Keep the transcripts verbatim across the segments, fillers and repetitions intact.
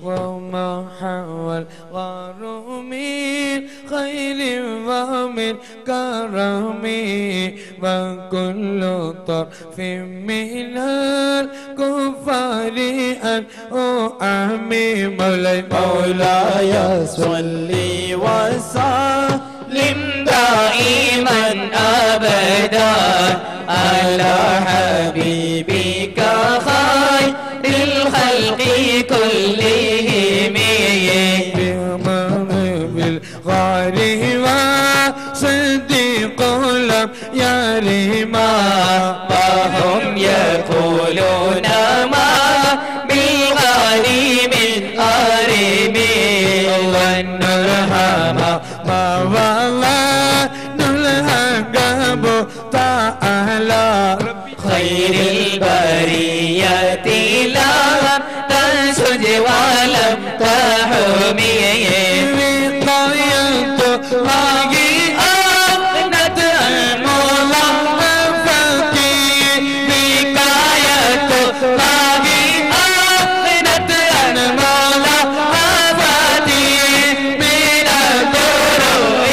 وما حوى الغار من خير ومن كرم وكل طرف من الكفار أن أعمي مولاي مولاي صل وسلم دائما أبدا على حبيبك خير الخلق كلهم بالغار وصديق لم يرما وهم يقولون ما بالغار من أرم ونرحم ما والله نلهقب تعالى خير البرية لا تنسج ولم تحمي وقاية ماجي أغنت المولى فكي وقاية ماجي أغنت المولى فكي من الدروع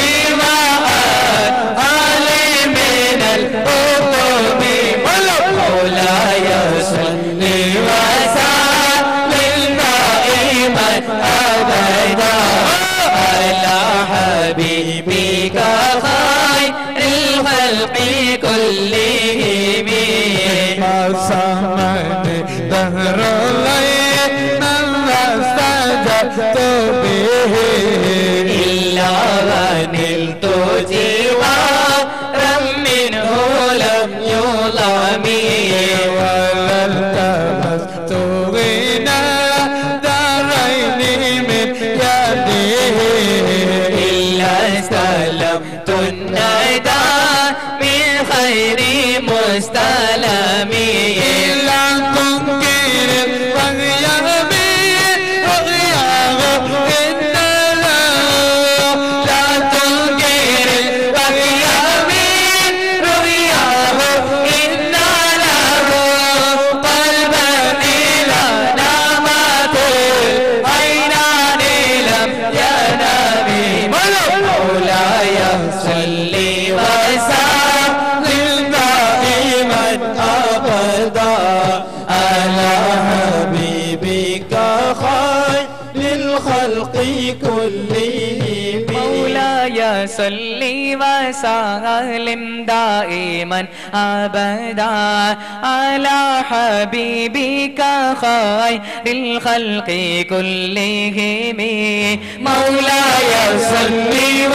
وآل من الأمم مولاي صل وسلم دائما أبدا على حبيبك خير الخلق كلهم فصمد دهر الليل ما استجبت به إلا ونلت جوارا منه لم يظلمي ولا التمست غنى دارين من يده إلا استلمت الندى من خير مستلمي إلا تنكر الرغي رغياه إن له لا تنكر الرغي رغياه إن له قلبا إلى نامت عينان لم ينام مولاي صل وسلم دائما أبدا على حبيبك خير للخلق كلهم مولاي صل وسلم دائما أبدا على حبيبك خير الخلق كلهم مولاي صل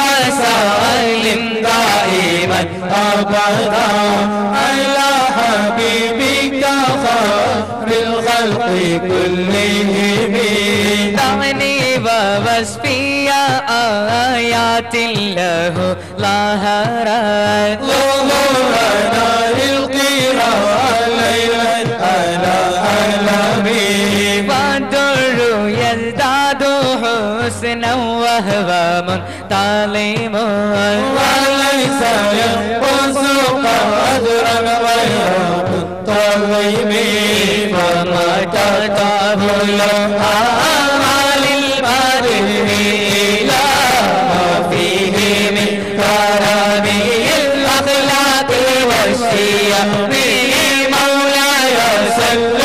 وسلم دائما أبدا على حبيبك خير الخلق كلهم دعني ووصفي آيات الله ظهرت ظهورنا للقراء ليلا على أعلامي والدر يزداد حسنا وهو منتظم وليس ينقص قدرا غير منتظم فما تتاب له أعمال البدر إلى ما فيه من كرامه الأخلاق والشيم مولاي صل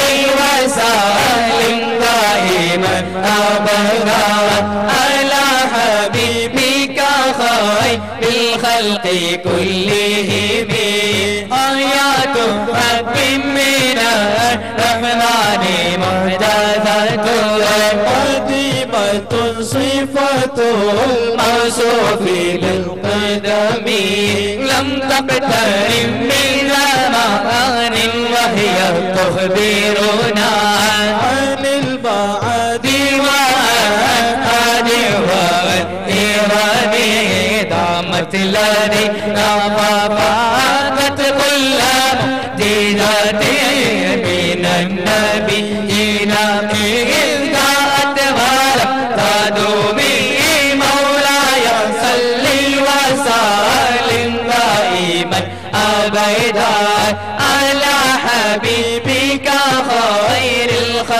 وسلم دائما أبدا على حبيبك خير الخلق كلهم آيات حق من الرحمن محدثة قديمة صفته الموصوف بالقدم لم تقترب من زمان وهي تخبرنا عن البعد وعن والإيران دامت لدينا وفاقت كل مجدات من النبيين إذ جاءت ولم تدومي مولاي صل وسلم دائما أبدا على حبيبك خير الخلق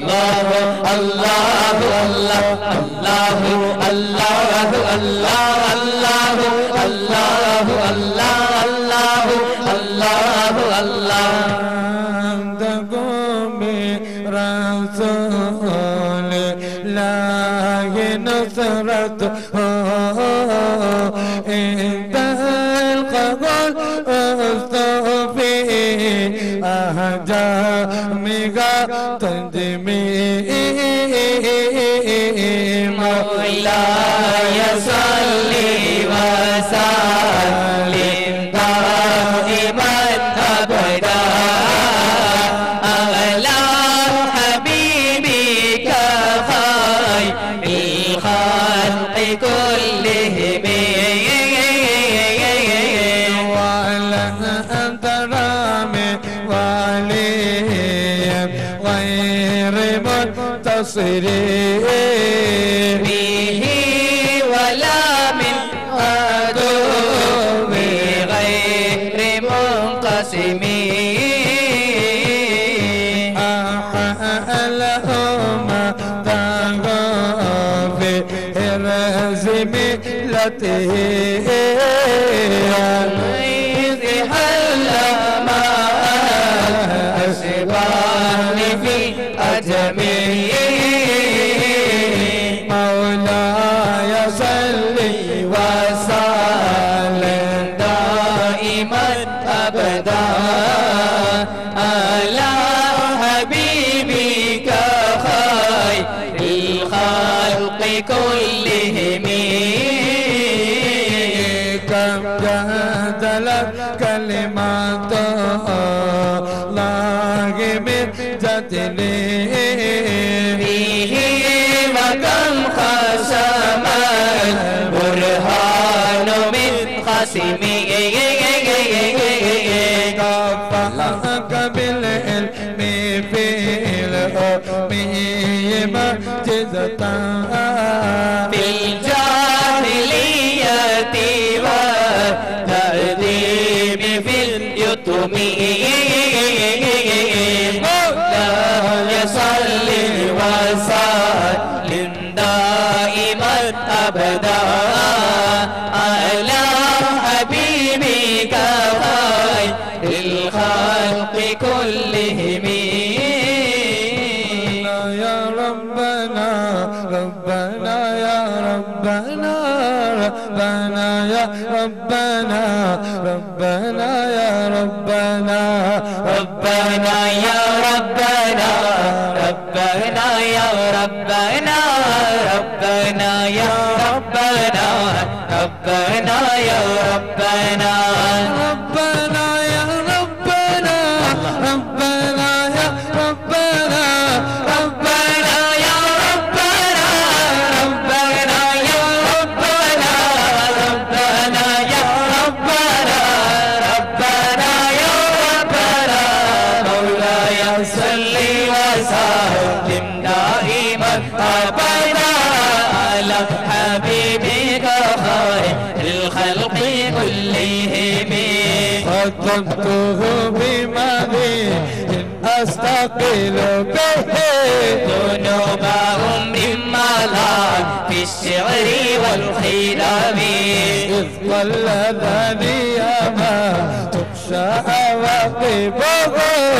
الله الله الله الله الله الله الله الله الله الله الله تقوم برسول الله نصرته عند القبول أصطفي أهجامها تدمي مولاي صل وسلم دائما أبدا على حبيبك خير الخلق كلهم وعلى أنترام وليم غير منتصر به ولا من عدو غير منقسم أحلهم تغافي إرز ملته إذ حل ما أسبان في أجمي مولاي صل وسلم دائما أبدا على حبيبك خير الخلق كلهم كم جادلت كلمات الله من جدلي فيه وكم خصم البرهان من خصمه كفاك بالعلم في الحكم معجزة في الجاهلية والتأديب في اليتم مولاي صل وسلم دائما أبدا على حبيبك خير الخلق كلهم يا ربنا ربنا يا ربنا ربنا يا ربنا ربنا يا ربنا ربنا يا ربنا ربنا يا ربنا ربنا يا ربنا ربنا يا ربنا ربنا يا ربنا ربنا يا ربنا ربنا يا ربنا ربنا يا ربنا ربنا يا ربنا ربنا يا ربنا مولاي صل وسلم دائما أبدا على حبيبك خير الخلق كلهم خطبته بمدين أستقيل به ذنوبهم مما لا في الشعر والخلام إذ قلدني ما تخشى عواقبه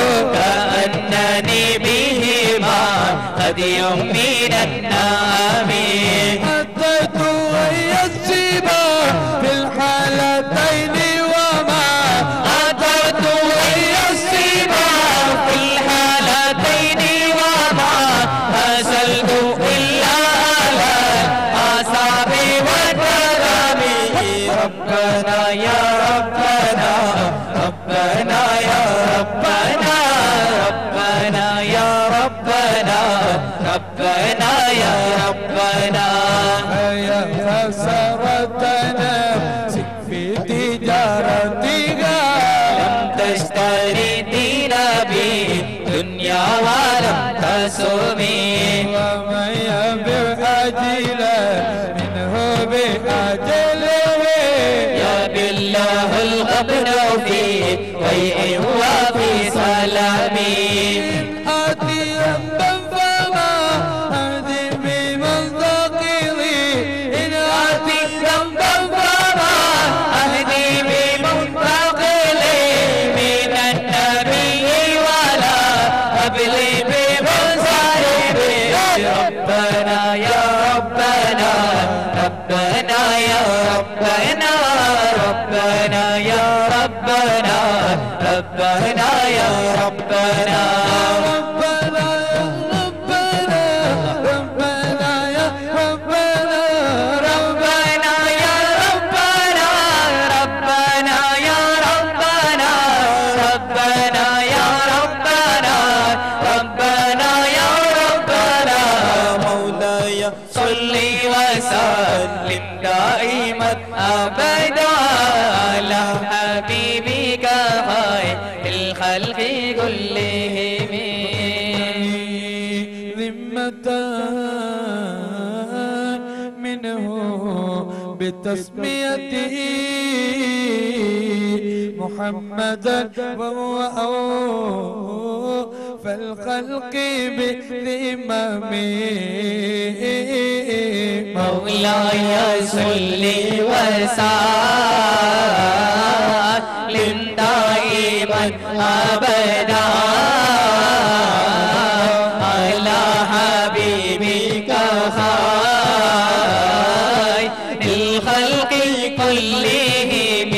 كأنني بهما قد يمين النام أتيت وهي السبا في الحالتين وما أتيت وهي السبا في الحالتين وما أسلت إلا على أصحاب والكرام ربنا يا ربنا ربنا يا ربنا ربنا يا ربنا ربنا يا ربنا يا خسرة نفسي في تجارتها لم تشتري دينا بالدنيا ولم تسمي ومن يبع أجلا منه بأجله يا بالله الغبن في بيع وفي سلام آتيا بنفا يا ربنا ربنا يا ربنا ربنا يا ربنا ربنا يا ربنا ربنا يا ربنا ربنا يا ربنا ربنا يا ربنا ربنا يا ربنا مولاي صل وسلم دائما أبدا على حبيبك خير الخلق كلهم ذمة منه بتسميته محمدا وهو فالخلق بذممه مولاي صل وسلم دائما أبدا على حبيبك خير الخلق كلهم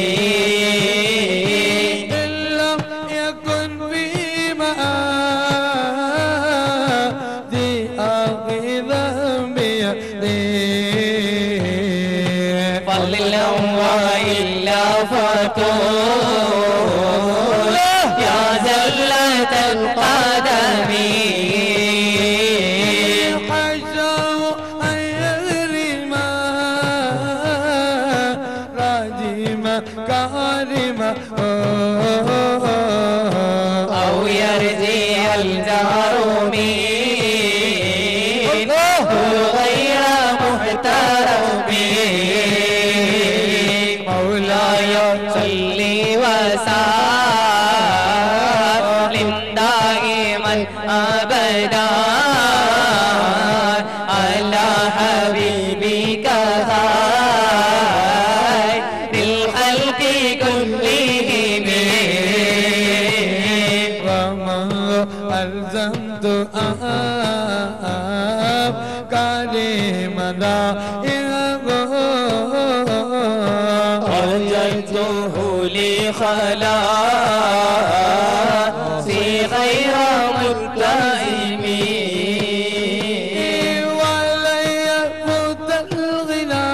إن لم يكن في مآدي أخي ذنبي فضلا وإلا فقول يا زلة القدم حشاه أن يغرم راجم كارم أو يرزي الجار منه غير محترم مولاي صل وسلم دائما أبدا على حبيبك خير الخلق كلهم وما ألزمت أفكاري مدائنه وجدته لخلاصي غير ملتئم ولن يفوت الغنى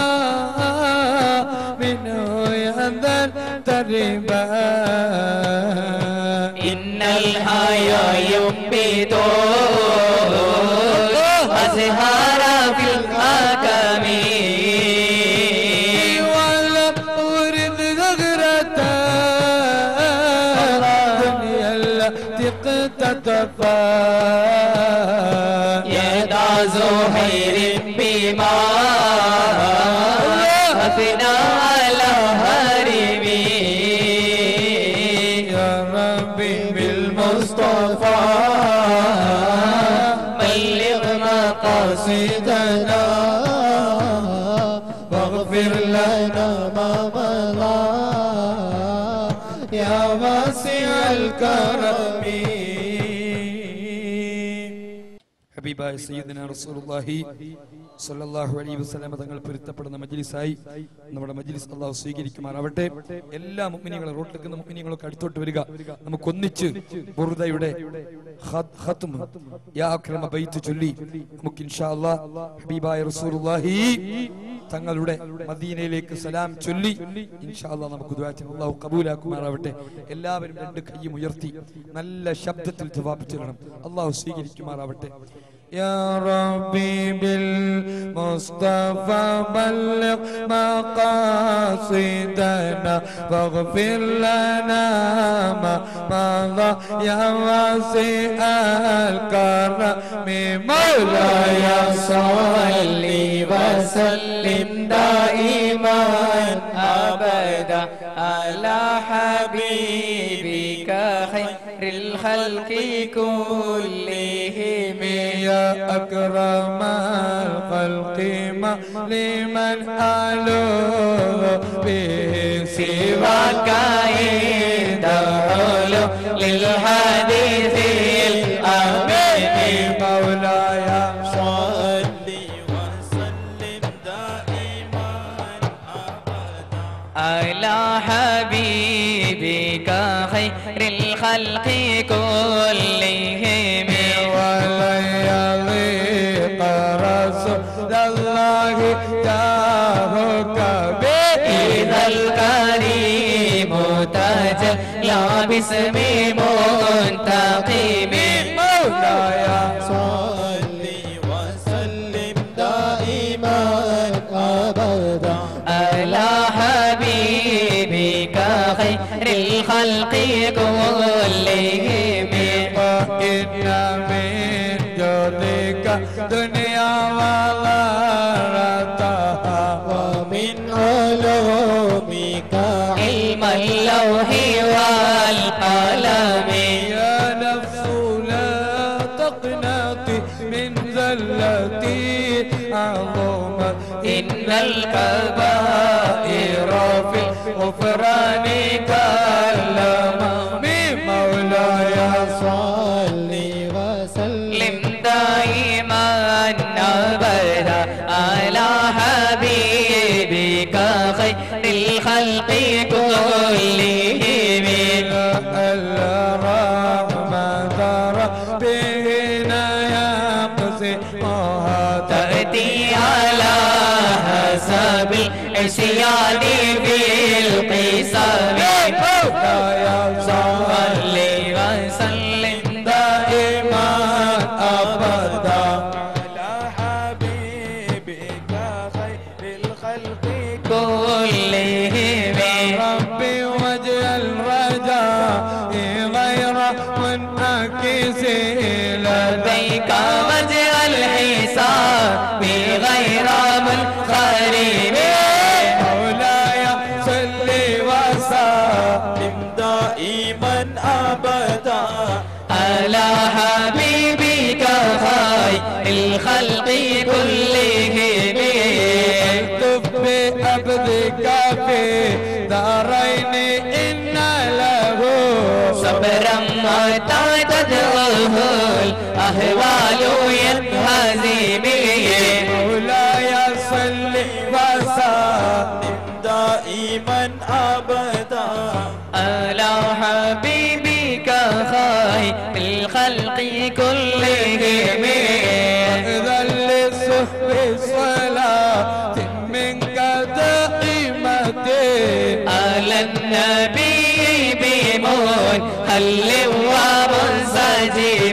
منه يذل تربا إن الحيا ينبت أزهار في الحكم ولم أرد زغرة الدنيا التي اقتطفا يدع زهير بما أثنى على هرمي يا ربي بالمصطفى بلغ مقاصدنا واغفر لنا ما مضى يا واسع الكرم ഹബീബായ സയ്യിദുനാ റസൂലുള്ളാഹി സ്വല്ലല്ലാഹു അലൈഹി വസല്ലം തങ്ങൾ പൊരുത്തപ്പെടുന്ന മജ്ലിസായി നമ്മുടെ മജ്ലിസ് അല്ലാഹു സ്വീകരിക്കുമാറാവട്ടെ. എല്ലാ മുഅ്മിനീങ്ങളും റോട്ടിൽ നിൽക്കുന്ന മുഅ്മിനീങ്ങളൊക്കെ അടുത്തോട്ട് വരിക. നമുക്ക് ഒന്നിച്ച് ബുർദയുടെ ഖത്ം യാ അക്രമ ബൈത്ത് ചൊല്ലി നമുക്ക് ഇൻഷാ അല്ലാഹ് ഹബീബായ റസൂലുള്ളാഹി തങ്ങളുടെ മദീനയിലേക്ക് സലാം ചൊല്ലി ഇൻഷാ അല്ലാഹ് നമുക്ക് ദുആ ചെയ്യാം. അല്ലാഹു ഖബൂലാക്കുമാറാവട്ടെ. എല്ലാവരും രണ്ട് കൈയും ഉയർത്തി നല്ല ശബ്ദത്തിൽ ജവാബ് ചൊല്ലണം. അല്ലാഹു സ്വീകരിക്കുമാറാവട്ടെ. يا ربي بالمصطفى بلغ مقاصدنا واغفر لنا ما مضى يا واسع الكرم مولاي صل وسلم دائما أبدا على حبيبك خير الخلق كلهم يا أكرم الخلق ما لمن ألوه به سواك عند علو للحديث الأمين مولاي صل وسلم دائما أبدا على حبيبك خير الخلق كلهم ولن يضيق رسول الله جاهك به إذا الكريم تجلى باسم منتقم مولاي صل وسلم دائما أبدا على حبيبك خير الخلق كلهم وإن من جودك دنيا وغيرتها ومن علومك علم اللوح والقلم يا نفس لا تقنطي من زلتي عظما إن الكبائر في الغفران كالأمام مولاي صل وسلم لم دائما أبدا على حبيبك خير الخلق كلهم الرحمن ربنا يقسمها تأتي على حسب العصيان في القسم مولاي صل وسلم دائما أبدا على حبيبك خير الخلق كلهم ربي وجه الرجاء غير منعكس لديك وجه الحساب غير منخرم مولاي صل وسلم دائما أبدا على حبيبك خير الخلق كلهم اكتب بأبدك في دارين إن له صبرا متى تدعوه الأهوال ينهزم مولاي صل وسلم دائما أبدا على حبيبك خير الخلق كلهم إذا للصحب صلاة منك دائمة على النبي بمن هل ومنسجم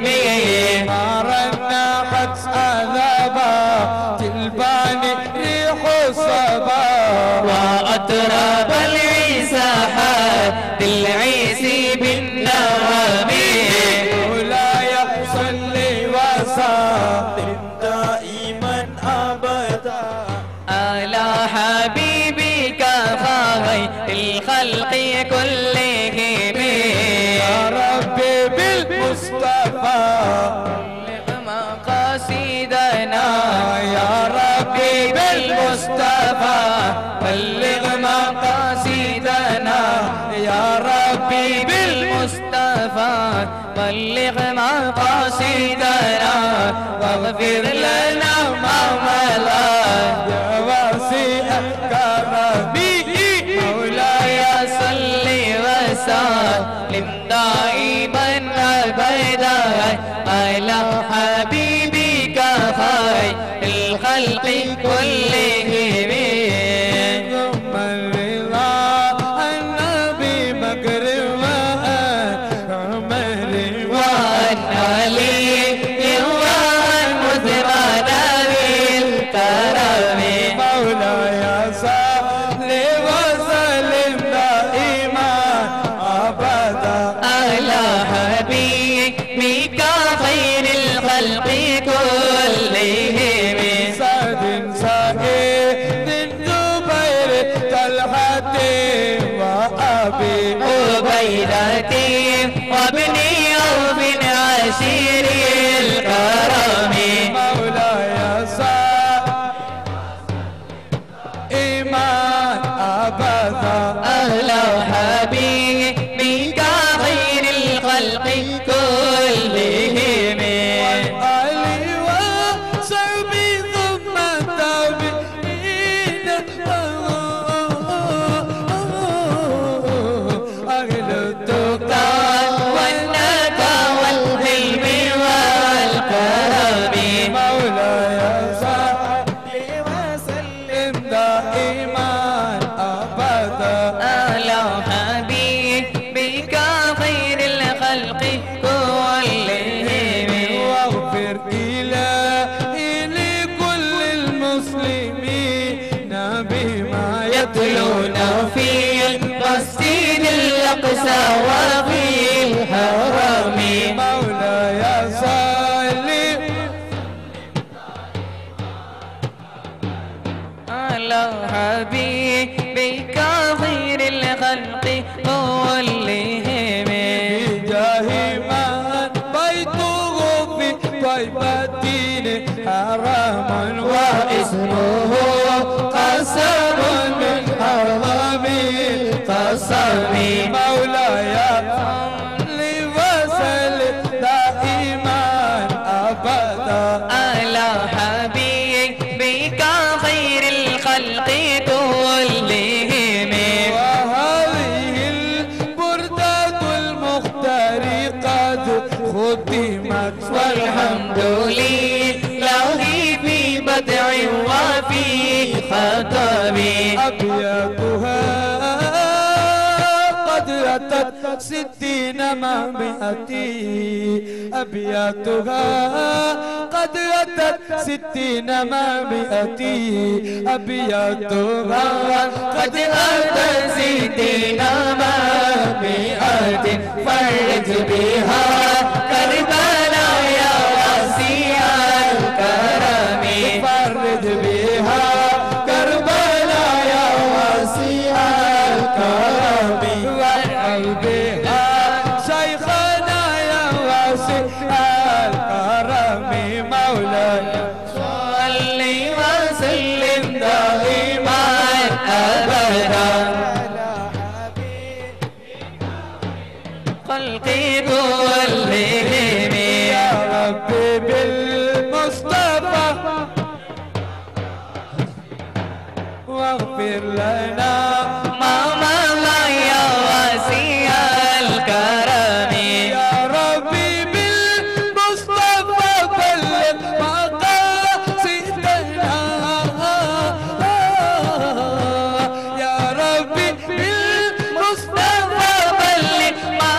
أرنا قد أذابت الباني ريح الصبا وأطرب العساحات بالعيس بالنوم مولاي صل وسلم دائما أبدا على حبيبك خير الخلق كلهم يا ربي بالمصطفى بلغ مقاصدنا يا ربي بالمصطفى بلغ مقاصدنا يا ربي بالمصطفى بلغ مقاصدنا واغفر لنا ما مضى يا واسع كرمي مولاي صل وسلم دائما ابدا على حبيبك خير الخلق كلهم ثم الرضا النبي مكرم عمر وأن علي وأن مثمان بالكرم مولاي صل وسلم دائما ابدا على حبيبك خير الخلق كلهم سعد سعيد زبير طلحة وأبي عبيدة وابن عوف عشير الكرم مولاي صل إيمان أبدا على حبيبك خير الخلق كلهم علي وصحبي ثم التابعين أهل التقى والندى والحلم والكرم مولاي صل وسلم دائما أبدا على حبيبك خير الخلق كلهم واغفر إلهي لكل المسلمين بما يتلون في المسجد الأقصى وفي الحرم مولاي صل على حبيبك خير الخلق كلهم بجاه من بيته في طيبة حرام واسمه قسم من حرام قسم مولاي صل وسلم دائما أبدا على حبيبك خير الخلق كلهم وهذه البردة المختار قد ختمت والحمد لله في بدع وفي خطب أبياتها قد أتت ستين مع مئتي أبياتها قد أتت ستين مع مئتي أبياتها قد أتت ستين مع مئة فرج بها كربلا يا واسع الكرم فرد بها كربلا يا واسع الكرم وارحل بها شيخنا يا واسع الكرم مولاي صل وسلم دائما أبدا خلقي كلهم يا ربي بالمصطفى واغفر لنا ما مضى يا واسع الكرم يا ربي بالمصطفى بلغ مقاصدنا يا ربي بالمصطفى بلغ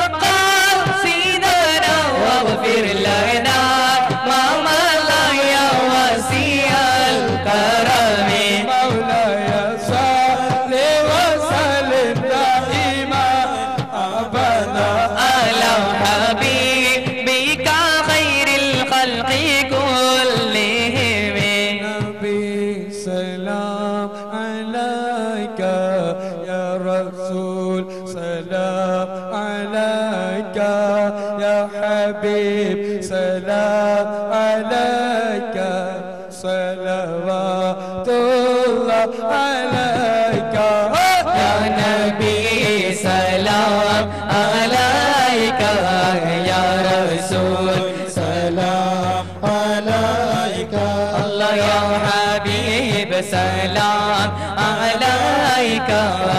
مقاصدنا واغفر لنا ما مضى يا واسع الكرم مولاي صل وسلم دائما أبدا على حبيبك خير الخلق كلهم نبي سلام عليك يا رسول سلام عليك يا حبيب سلام عليك صلوات الله عليك يا نبي سلام عليك يا رسول سلام عليك الله يا حبيب سلام عليك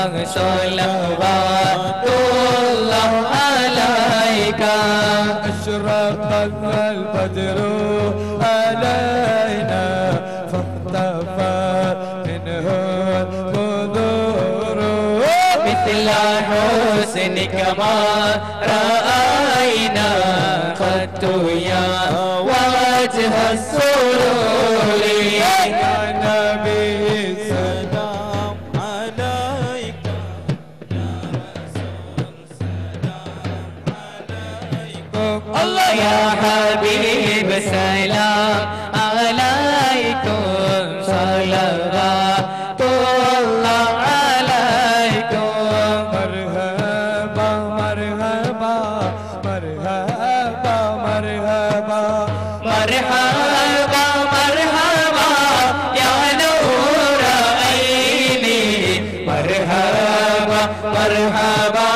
صلوات الله عليك أشرق البدر علينا فاختفى منه البدور مثل حسنك ما رأينا قد يا وجه السرور يا نبي سلام عليك الله يا حبيب سلام عليكم صلوات الله عليكم مرحبا مرحبا مرحبا مرحبا مرحبا مرحبا يا نور عيني مرحبا مرحبا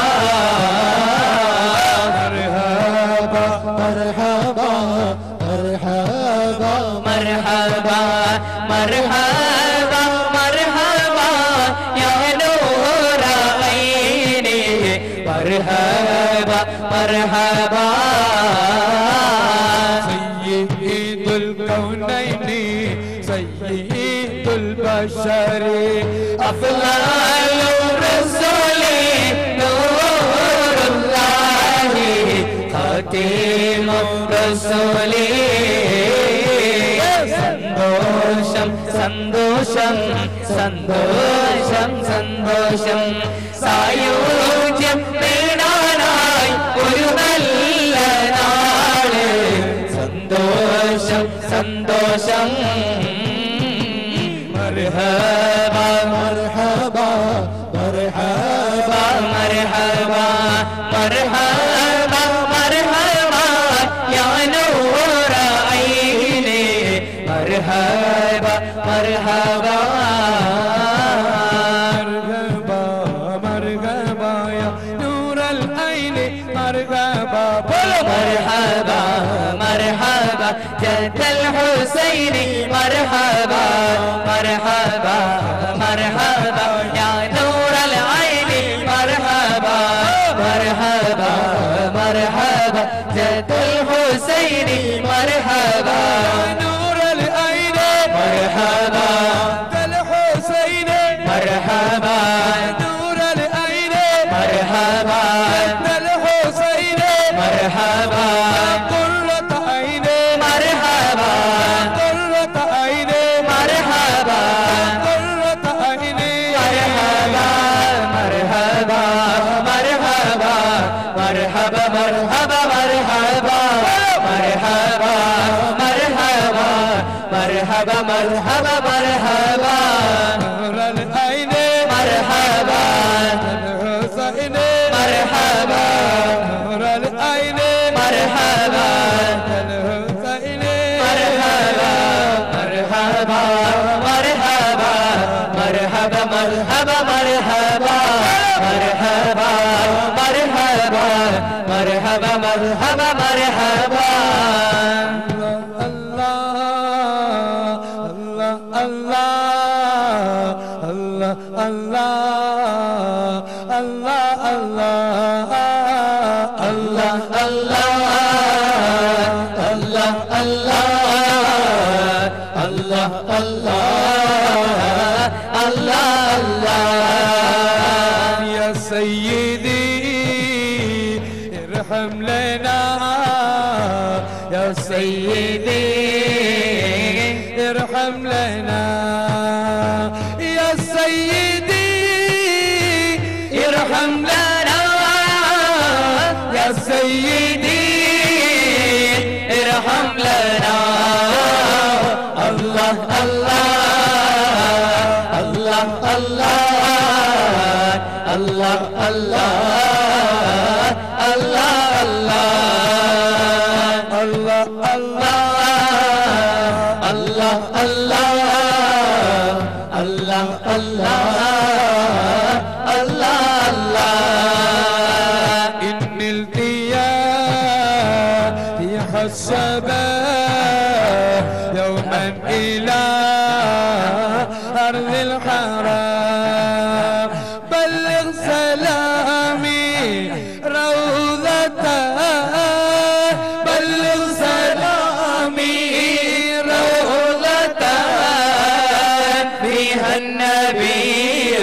مرحبا مرحبا مرحبا مرحبا مرحبا مرحبا يا نور عيني مرحبا مرحبا سيد الكونين سيد البشر أفضل الرسل نور الله خاتم الرسل സന്തോഷം സന്തോഷം സന്തോഷം സന്തോഷം സായുജ്യം നേടാനായി ഒരു നല്ല നാള് സന്തോഷം സന്തോഷം مرحبا مرحبا مرحبا مرحبا مرحبا مرحبا يا نور عيني مرحبا مرحبا مرحبا مرحبا يا نور العين مرحبا مرحبا مرحبا جد الحسين مرحبا مرحبا مرحبا يا نور العين مرحبا مرحبا مرحبا جد الحسين مرحبا نور العين مرحبا الحسين مرحبا نور العين مرحبا الحسين مرحبا قرة عين مرحبا قرة عين مرحبا قرة عين مرحبا مرحبا مرحبا مرحبا مرحبا مرحبا مرحبا مرحبا مرحبا مرحبا مرحبا نور العين مرحبا الحسين مرحبا نور العين مرحبا الحسين مرحبا مرحبا مرحبا مرحبا مرحبا مرحبا مرحبا مرحبا مرحبا مرحبا مرحبا الله الله الله الله الله الله الله الله الله الله الله الله الله يا سيدي ارحم لنا يا سيدي ارحم لنا يا سيدي ارحم لنا يا سيدي ارحم لنا الله الله الله الله الله الله الله الله الله الله الله الله الله الله الله إن التياه يحسب يوما إلى أرض الحرام بلغ سلامي روضته بلغ سلامي روضته فيها النبي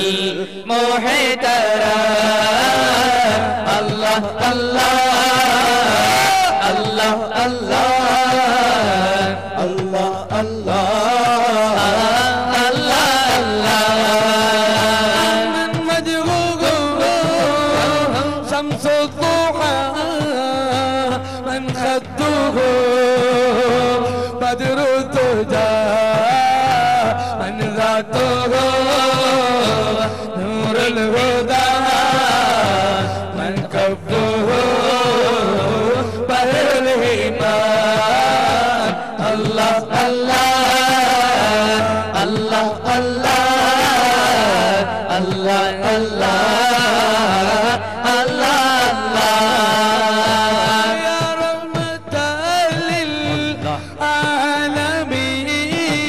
المحترم الله الله الله الله الله الله من مجروح شمس الضحى من خده بدر الدجى من ذاته نور الهدى من كفه بدر الإيمان الله الله الله الله الله الله الله يا رحمة للعالمين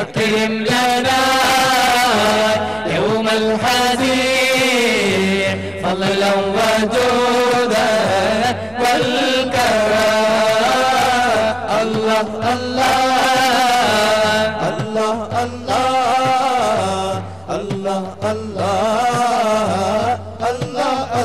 أكرم لنا يوم الحزين فضلا وجودا والكرم الله الله الله الله الله الله الله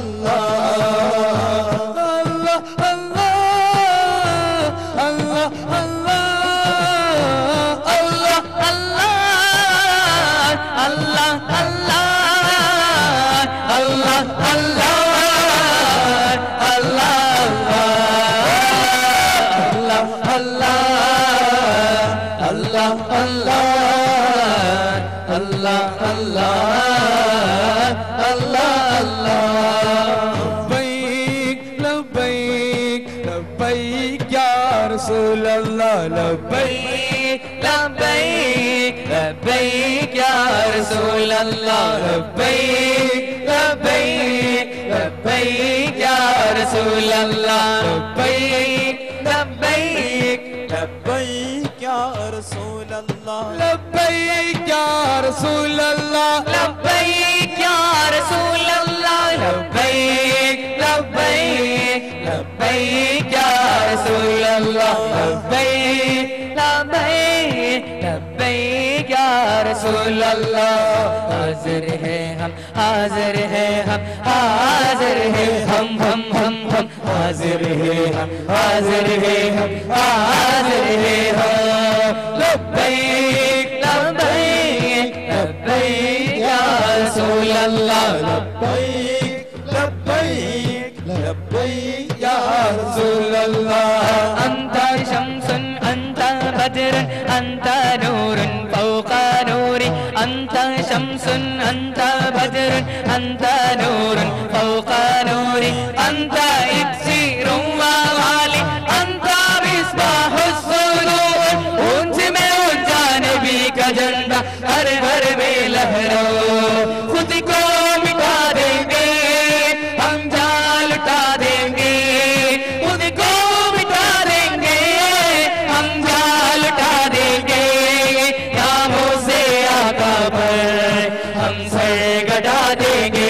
لبيك لبيك لبيك يا رسول الله لبيك لبيك لبيك يا رسول الله لبيك لبيك لبيك يا رسول الله لبيك يا رسول الله لبيك يا رسول الله لبيك لبيك لبيك يا رسول الله لبيك لبيك لبيك يا رسول الله حاضر ہے ہم حاضر ہے ہم حاضر ہے ہم ہم ہم ہم حاضر ہے ہم حاضر ہے ہم حاضر ہے ہم لبیک لبیک لبیک یا رسول اللہ لبیک لبیک لبیک یا رسول اللہ انت شمس انت بدر انت نور فوق نوري انت شمس انت بدر انت نور فوق نوري انت اكسير وغالي انت مصباح الصدور اونچ میں اونچا نبی کا جھنڈا ہر گھر میں لہرو خود کو مٹا دیں گے ہم جان لٹا دیں گے خود کو مٹا دیں گے ہم جان لٹا دیں گے ناموں سے آقا پر ہم سر گڑا دیں گے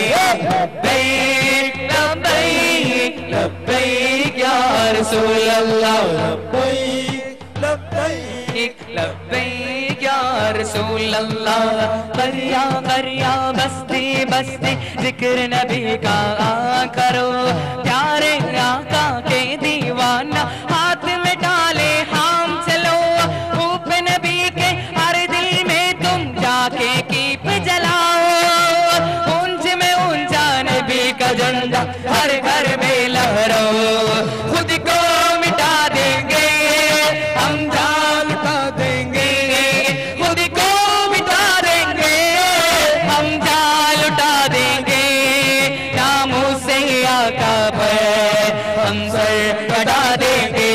لبیک لبیک لبیک یا رسول اللہ لبیک لبیک لبیک یا رسول اللہ کریا کریا بستی بستی ذکر نبی کا کرو پیارے آقا کے دیوانہ ہاتھ میں ڈالے ہم چلو خوب نبی کے ہر دل میں تم جا کے کیپ جلاؤ اونچ میں اونچا نبی کا جھنڈا ہر گھر میں لہرو خود کو مٹا دیں گے ہم جان لٹا دیں گے خود کو مٹا دیں گے ہم جان لٹا دیں گے ناموں سے آقا پر ہم سر کٹا دیں گے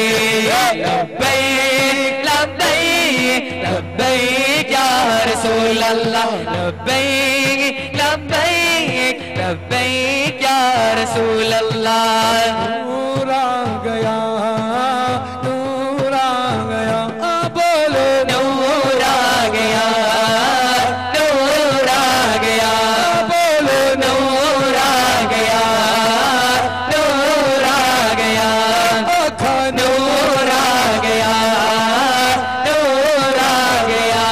لبیک لبیک لبیک یا رسول اللہ لبیک لبیک لبیک یا رسول اللہ نور آ گیا نور آ گیا بولو نور آ گیا نور آ گیا بولو نور آ گیا نور آ گیا نور آ گیا نور آ گیا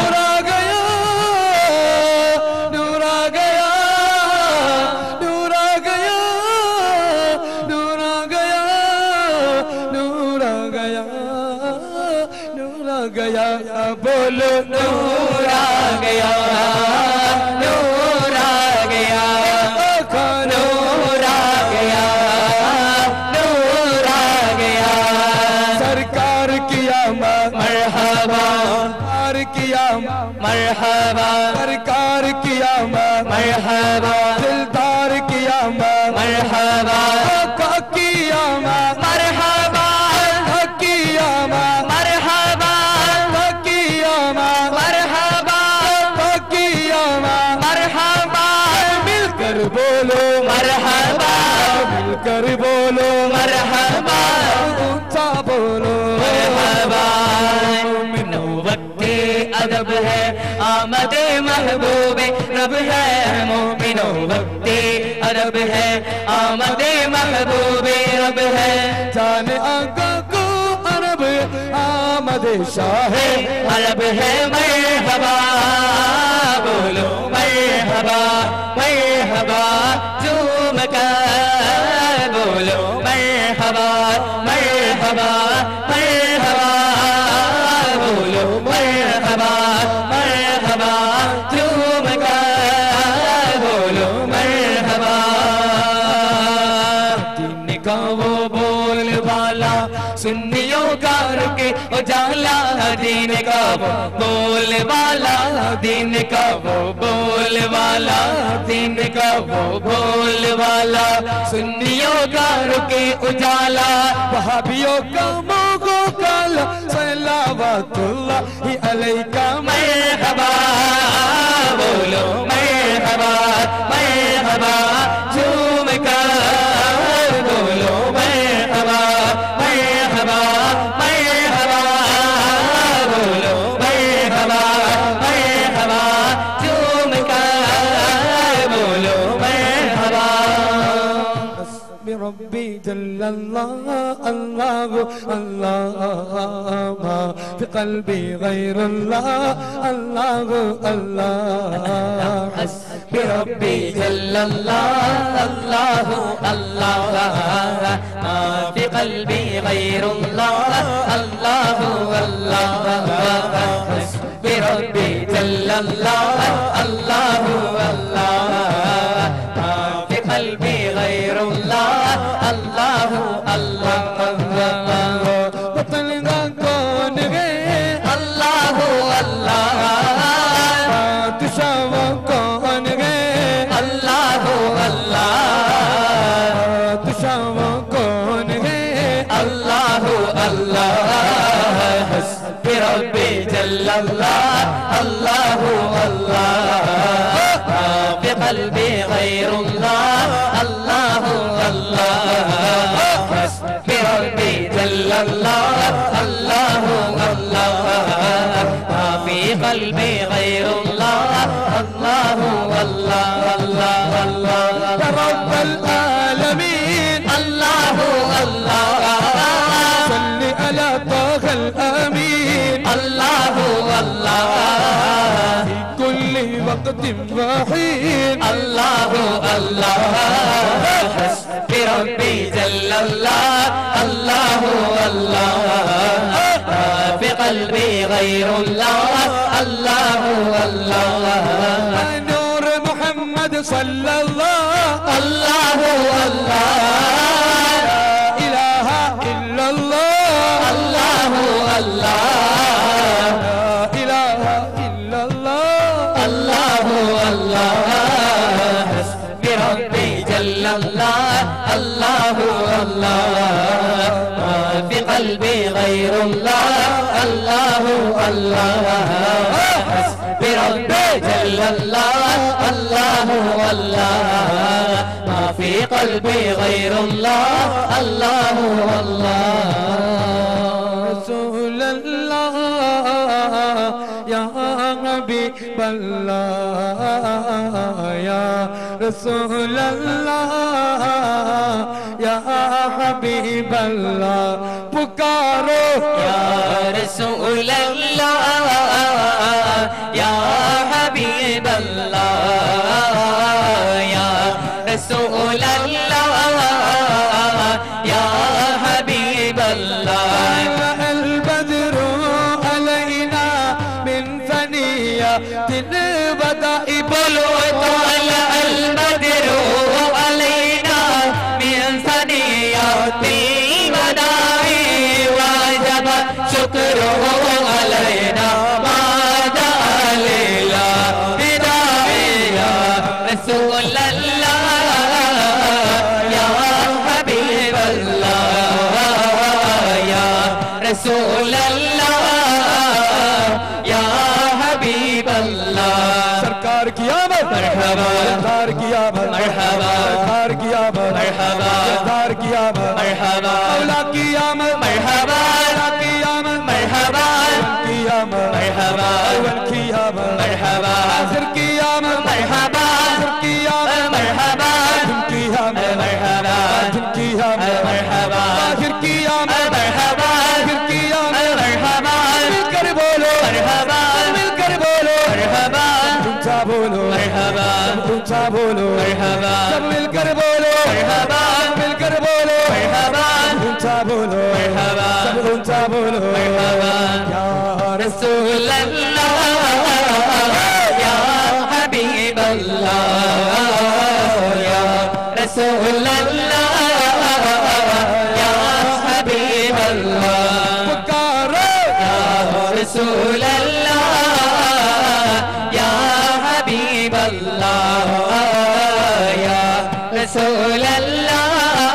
نور آ گیا نور آ گیا نور آ گیا نور آ گیا نور آ گیا بولو نور آ گیا نور آ گیا نور آ گیا نور آ گیا سرکار کی آمد مرحبا سرکار کی آمد مرحبا سرکار کی آمد مرحبا دلدار کی آمد مرحبا آقا کی آمد مرحبا کی آمد مرحبا کی آمد مرحبا کی آمد مرحبا مل کر بولو مرحبا مل کر بولو مرحبا اونچا بولو مرحبا نوبت کے महबूबे रब है मोमिनो वक्ते अरब है आमदे महबूबे रब है जान आका को अरब आमदे शाह अरब है मरहबा बोलो मरहबा मरहबा झूम कर बोलो मरहबा मरहबा मरहबा बोलो मरहबा मरहबा झूम कर बोलो मरहबा दिन का वो बोल वाला सुन्नियों का रुके उजाला दीन का वो बोल वाला दीन का वो बोल वाला दीन का वो बोल वाला सुन्नियों का रुके उजाला वहाबियों का मोगो काला सलावतुल्लाह अलैका मरहबा बोलो मरहबा मरहबा झूम कर बोलो मरहबा मरहबा मरहबा बोलो मरहबा मरहबा झूम कर बोलो मरहबा بربي جل الله الله الله ما في قلبي غير الله الله الله حسبي ربي جل الله الله الله ما في قلبي غير الله الله الله حسبي ربي جل الله الله الله ما في قلبي غير الله الله الله الله बतलना कौन है الله الله तुशावा कौन है الله الله तुशावा कौन है الله الله حسبي ربي جل الله الله الله ما في قلبي غير الله الله الله حسبي ربي جل الله الله الله ما في قلبي غير الله الله الله الله الله يا رب العالمين الله الله صل على طه الامين الله الله في كل وقت وحين الله الله حسبي ربي جل الله الله الله ما في قلبي غير الله الله الله نور محمد صلى الله الله الله لا اله الا الله الله الله لا اله الا الله الله الله حسبي ربي جل الله الله الله ما في قلبي غير الله الله الله حسبي ربي جل الله الله الله ما في قلبي غير الله الله الله رسول الله يا حبيب الله يا رسول الله يا حبيب الله पुकारो या रसूल अल्लाह या हबीब अल्लाह या रसूल अल्लाह या हबीब अल्लाह البدر علينا من ثنيات البداء बोलो طلع البدر علينا من ثنيات الوداع وجب شكره علينا ما دعا لله داعيا رسول الله يا حبيب الله يا رسول الله يا حبيب الله सरकार की आमद मरहबा सरकार की आमद मरहबा सरकार की आमद मरहबा सरकार की आमद मरहबा मौला की आमद मरहबा मौला की आमद मरहबा की आमद मरहबा अव्वल की आमद मरहबा हाजिर ऊंचा बोलो मरहबा सब मिलकर बोलो मरहबा मिलकर बोलो मरहबा ऊंचा बोलो मरहबा सब ऊंचा बोलो मरहबा या रसूल अल्लाह या हबीब अल्लाह या रसूल अल्लाह या हबीब अल्लाह पुकारो या रसूल अल्लाह या हबीब अल्लाह या रसूल अल्लाह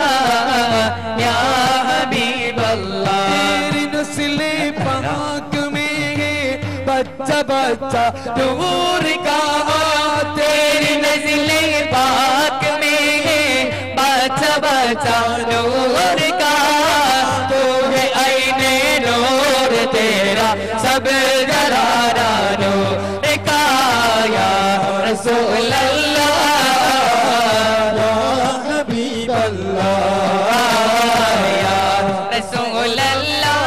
या हबीब अल्लाह तेरी नस्ले पाक में है बच्चा बच्चा नूर का तेरी नज़ले पाक में है बच्चा बच्चा नूर का तू है आईने नूर तेरा सब जराना नूर का या रसूल अल्लाह या हबीब अल्लाह या रसूल अल्लाह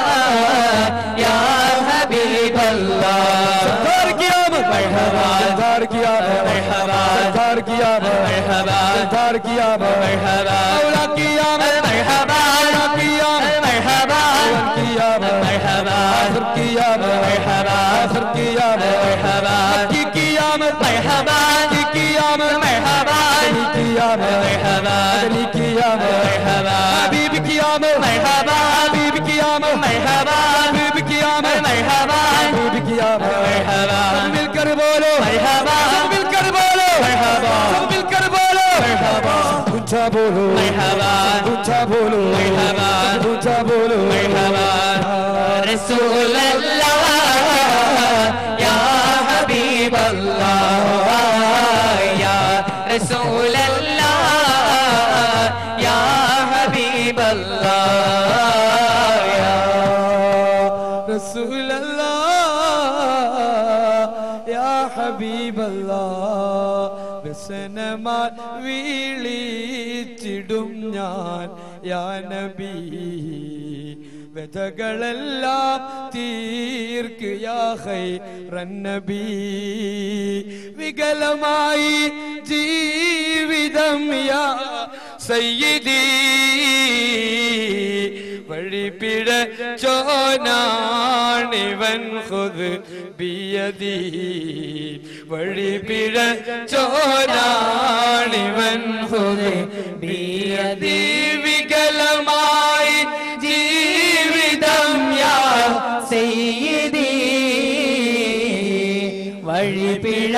या हबीब अल्लाह सरदार की आमद मरहबा सरदार की आमद मरहबा सरदार की आमद मरहबा सरदार की आमद मरहबा मौला की आमद मरहबा मौला की आमद मरहबा अव्वल की आमद मरहबा आखिर की आमद मरहबा आखिर की आमद मरहबा मक्की की आमद मरहबा मक्की की आमद मरहबा अली की आमद मरहबा अली की आमद मरहबा हबीब की आमद मरहबा हबीब की आमद मरहबा हबीब की आमद मरहबा हबीब की आमद मरहबा सब मिलकर बोलो मरहबा सब मिलकर बोलो मरहबा सब मिलकर बोलो मरहबा ऊंचा बोलो मरहबा ऊंचा बोलो मरहबा ऊंचा बोलो मरहबा रसूल अल्लाह या हबीब अल्लाह या रसूल अल्लाह या हबीब अल्लाह या रसूल अल्लाह या हबीब अल्लाह വ്യസനമാൽ വീളിച്ചിടും ഞാൻ യാ നബി വ്യതകളെല്ലാം തീർക്ക് യാ ഖൈറൻ നബി വികലമായി ജീവിതം യാ സയ്യിദി വഴിപിഴ ചോനാണിവൻ ഖുദ് ബിയദി വഴിപിഴ ചോനാണിവൻ ഖുദ് ബിയദി വികലമായി ജീവിതം യാ സയ്യിദി വഴിപിഴ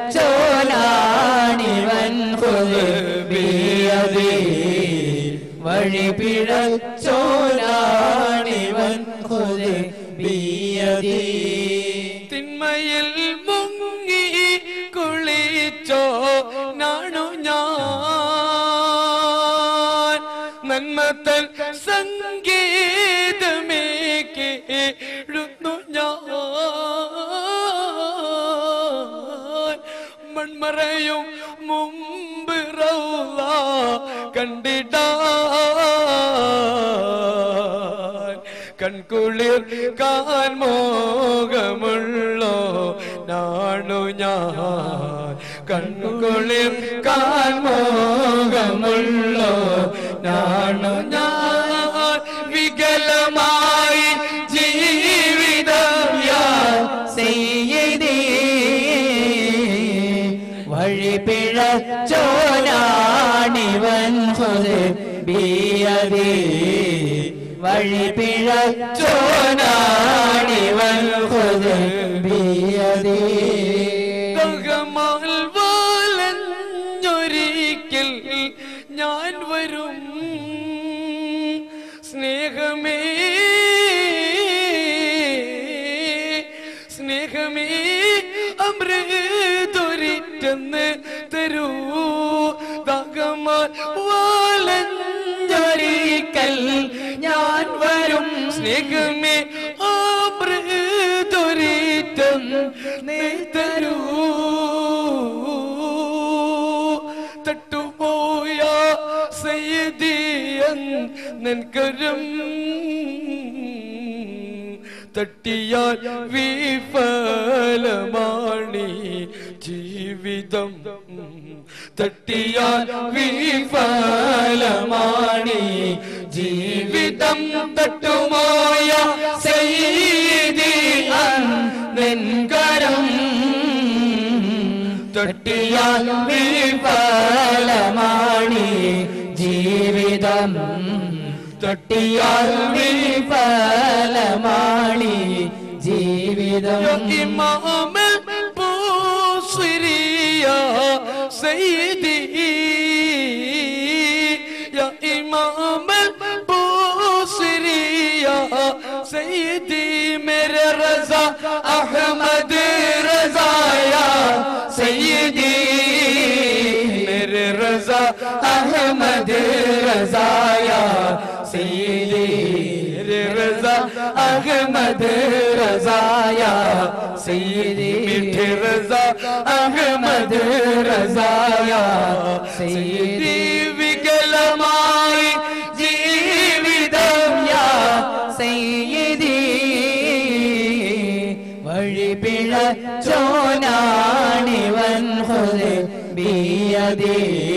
ചോലാണിവൻ ഖുദ് ബിയദി വഴിപിഴ ചോലാണിവൻ ഖുദ് ബിയദി തിന്മയിൽ മുങ്ങി കുളിച്ചോ നാണു ഞാൻ നന്മത്തൻ സംഗീതമേ കേഴുന്നു ഞാൻ മൺമറയും മുമ്പ് റൗള കണ്ടിടാൻ കൺകുളിർ കാൻ മോഹമുള്ളോ നാണു ഞാൻ കൺകുളിർ കാൻ മോഹമുള്ളോ നാണു ഞാൻ വികലമായി ജീവിതം യാ സയ്യിദി വഴിപിഴ ചോലാണിവൻ ഖുദ് ബിയദി വഴിപിഴ ചോലാണിവൻ ഖുദ് ബിയദി തകമാൽ വലഞ്ഞൊരിക്കൽ ഞാൻ വരും സ്നേഹമേ സ്നേഹമേ അമൃതൊരിറ്റെന്ന് തരൂ തകമാൽ വലഞ്ഞൊരിക്കൽ ഞാൻ വരും സ്നേഹമേ അമൃതൊരിറ്റെന്ന് തരൂ തട്ടുപോയ സയ്യിദിയൻ നൻകരം തട്ടിയാൽ വിഫലമാണി ജീവിതം തട്ടിയാൽ വിഫലമാണി ജീവിതം തട്ടുമായ സയ്യിദി അൻകരം തട്ടിയാൽ വിഫലമാണി ജീവിതം തട്ടിയാൽ വിഫലമാണി ജീവിതം ഇമാമുൽ ബൂസിരി യാ സയ്യിദി യാ ഇമാമുൽ ബൂസിരി യാ സയ്യിദി മേരെ റസാ അഹ്മദ് റസാ യാ സയ്യിദി मेरे रजा अहमद रजा या सय्यदी मेरे रजा अहमद रजा या सय्यदी मीठे रजा अहमद रजा या सय्यदी विकलമായി ജീവിതം യാ സയ്യിദി വഴിപിഴച്ചോനാണിവൻ ഹുദേ ബിയദി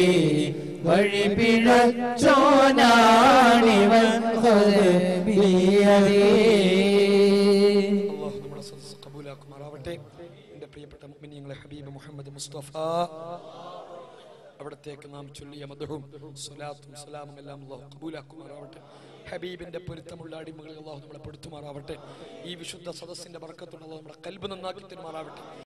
വഴിപിഴച്ചോനാണിവൻ ഹുദേ ബിയദി. അല്ലാഹു നമ്മുടെ സദസ്സ് ഖബൂലാക്കുമാറാവട്ടെ. എൻ്റെ പ്രിയപ്പെട്ട മുഅ്മിനീങ്ങളെ, ഹബീബ് മുഹമ്മദ് മുസ്തഫ അവിടത്തേക്ക് നാം ചൊല്ലിയ മദ്ഹും സ്വലാത്തും സലാമും എല്ലാം അല്ലാഹു ഖബൂലാക്കുമാറാവട്ടെ. ഹബീബിന്റെ പൊരുത്തമുള്ള അടിമകളിൽ അല്ലാഹു നമ്മളെ പെടുത്തുമാറാവട്ടെ. ഈ വിശുദ്ധ സദസ്സിന്റെ ബർക്കത്തുള്ള അല്ലാഹു നമ്മുടെ ഖൽബ് നന്നാക്കി തരുമാറാവട്ടെ.